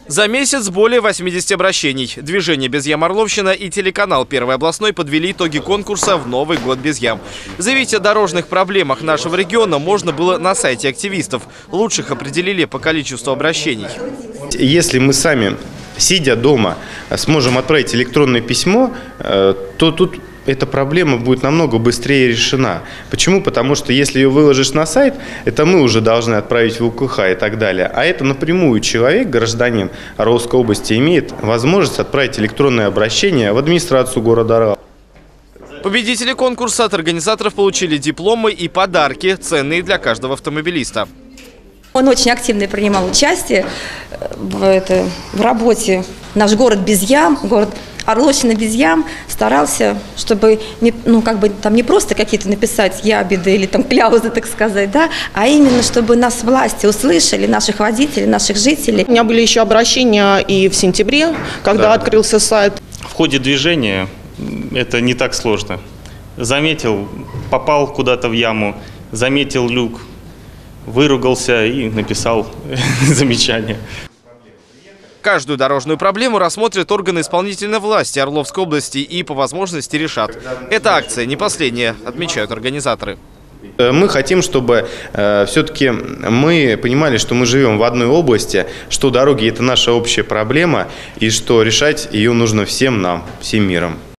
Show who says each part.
Speaker 1: За месяц более 80 обращений. Движение «Без ям Орловщина» и телеканал «Первый областной» подвели итоги конкурса в Новый год без ям. Заявить о дорожных проблемах нашего региона можно было на сайте активистов. Лучших определили по количеству обращений.
Speaker 2: Если мы сами, сидя дома, сможем отправить электронное письмо, то тут эта проблема будет намного быстрее решена. Почему? Потому что если ее выложишь на сайт, это мы уже должны отправить в УКХ и так далее. А это напрямую человек, гражданин Орловской области, имеет возможность отправить электронное обращение в администрацию города Орла.
Speaker 1: Победители конкурса от организаторов получили дипломы и подарки, ценные для каждого автомобилиста.
Speaker 3: Он очень активно принимал участие в работе «Наш город без ям», город Орловщина без ям, старался, чтобы не просто какие-то написать ябеды или кляузы, так сказать, да, а именно, чтобы нас власти услышали, наших водителей, наших жителей.
Speaker 4: У меня были еще обращения и в сентябре, когда открылся сайт.
Speaker 5: В ходе движения это не так сложно. Заметил, попал куда-то в яму, заметил люк, выругался и написал замечание.
Speaker 1: Каждую дорожную проблему рассмотрят органы исполнительной власти Орловской области и по возможности решат. Эта акция не последняя, отмечают организаторы.
Speaker 2: Мы хотим, чтобы все-таки мы понимали, что мы живем в одной области, что дороги – это наша общая проблема и что решать ее нужно всем нам, всем миром.